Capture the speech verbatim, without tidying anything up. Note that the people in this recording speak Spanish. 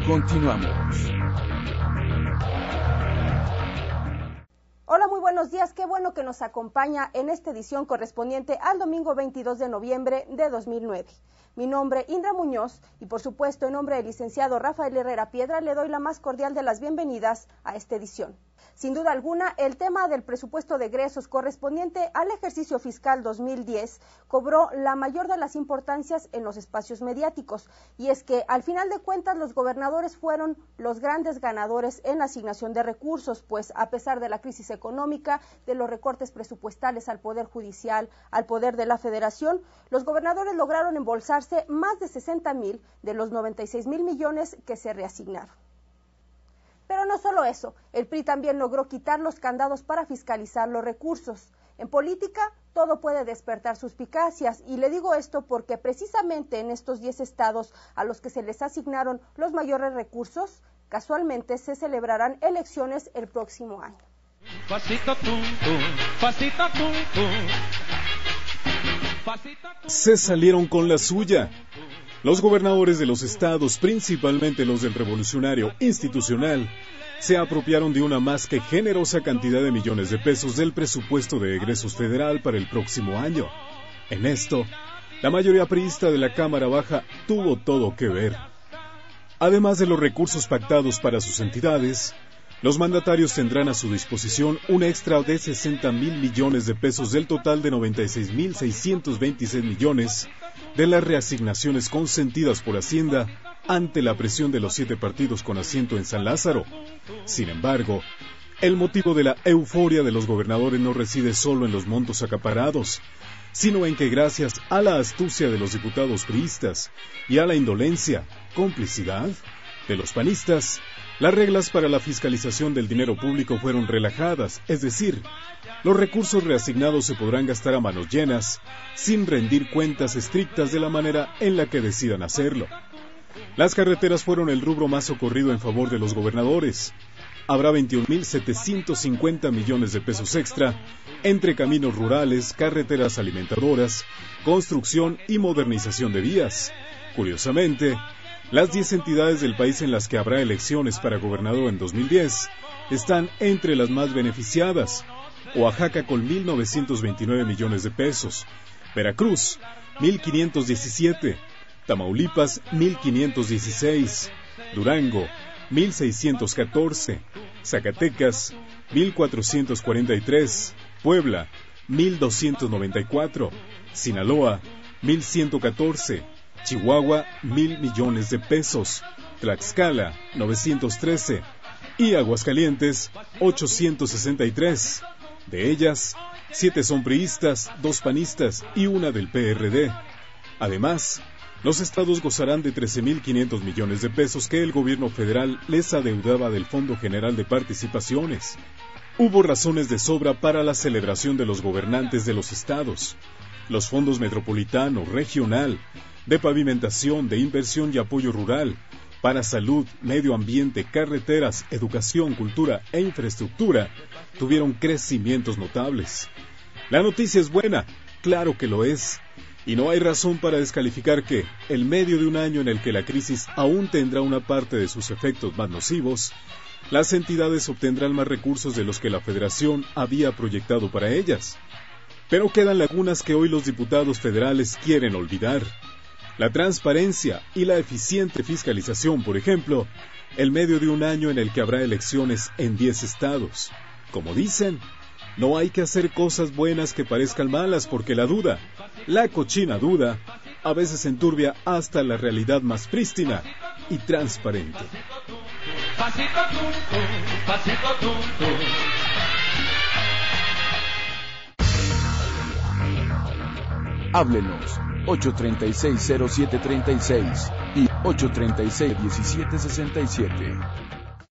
Continuamos. Hola, muy buenos días. Qué bueno que nos acompaña en esta edición correspondiente al domingo veintidós de noviembre de dos mil nueve. Mi nombre es Indra Muñoz y, por supuesto, en nombre del licenciado Rafael Herrera Piedra, le doy la más cordial de las bienvenidas a esta edición. Sin duda alguna, el tema del presupuesto de egresos correspondiente al ejercicio fiscal dos mil diez cobró la mayor de las importancias en los espacios mediáticos, y es que, al final de cuentas, los gobernadores fueron los grandes ganadores en la asignación de recursos, pues a pesar de la crisis económica, de los recortes presupuestales al Poder Judicial, al Poder de la Federación, los gobernadores lograron embolsarse más de sesenta mil de los noventa y seis mil millones que se reasignaron. Pero no solo eso, el P R I también logró quitar los candados para fiscalizar los recursos. En política, todo puede despertar suspicacias, y le digo esto porque precisamente en estos diez estados a los que se les asignaron los mayores recursos, casualmente se celebrarán elecciones el próximo año. Pasito, tum, tum, pasito, tum, tum. Se salieron con la suya. Los gobernadores de los estados, principalmente los del Revolucionario Institucional, se apropiaron de una más que generosa cantidad de millones de pesos del presupuesto de egresos federal para el próximo año. En esto, la mayoría priista de la Cámara Baja tuvo todo que ver. Además de los recursos pactados para sus entidades, los mandatarios tendrán a su disposición un extra de sesenta mil millones de pesos del total de noventa y seis mil seiscientos veintiséis millones de las reasignaciones consentidas por Hacienda ante la presión de los siete partidos con asiento en San Lázaro. Sin embargo, el motivo de la euforia de los gobernadores no reside solo en los montos acaparados, sino en que gracias a la astucia de los diputados priistas y a la indolencia, complicidad de los panistas, las reglas para la fiscalización del dinero público fueron relajadas, es decir, los recursos reasignados se podrán gastar a manos llenas, sin rendir cuentas estrictas de la manera en la que decidan hacerlo. Las carreteras fueron el rubro más socorrido en favor de los gobernadores. Habrá veintiún mil setecientos cincuenta millones de pesos extra entre caminos rurales, carreteras alimentadoras, construcción y modernización de vías. Curiosamente, las diez entidades del país en las que habrá elecciones para gobernador en dos mil diez están entre las más beneficiadas. Oaxaca con mil novecientos veintinueve millones de pesos, Veracruz mil quinientos diecisiete, Tamaulipas mil quinientos dieciséis, Durango mil seiscientos catorce, Zacatecas mil cuatrocientos cuarenta y tres, Puebla mil doscientos noventa y cuatro, Sinaloa mil ciento catorce, Chihuahua mil millones de pesos, Tlaxcala novecientos trece y Aguascalientes ochocientos sesenta y tres. De ellas, siete son priistas, dos panistas y una del P R D. Además, los estados gozarán de trece mil quinientos millones de pesos que el gobierno federal les adeudaba del Fondo General de Participaciones. Hubo razones de sobra para la celebración de los gobernantes de los estados. Los fondos metropolitano, regional, de pavimentación, de inversión y apoyo rural, para salud, medio ambiente, carreteras, educación, cultura e infraestructura, tuvieron crecimientos notables. La noticia es buena, claro que lo es, y no hay razón para descalificar que, en medio de un año en el que la crisis aún tendrá una parte de sus efectos más nocivos, las entidades obtendrán más recursos de los que la Federación había proyectado para ellas. Pero quedan lagunas que hoy los diputados federales quieren olvidar. La transparencia y la eficiente fiscalización, por ejemplo, en medio de un año en el que habrá elecciones en diez estados. Como dicen, no hay que hacer cosas buenas que parezcan malas porque la duda, la cochina duda, a veces enturbia hasta la realidad más prístina y transparente. Pasito, tum, tum, pasito, tum, tum. Háblenos ocho treinta y seis, cero siete treinta y seis y ocho treinta y seis, diecisiete sesenta y siete.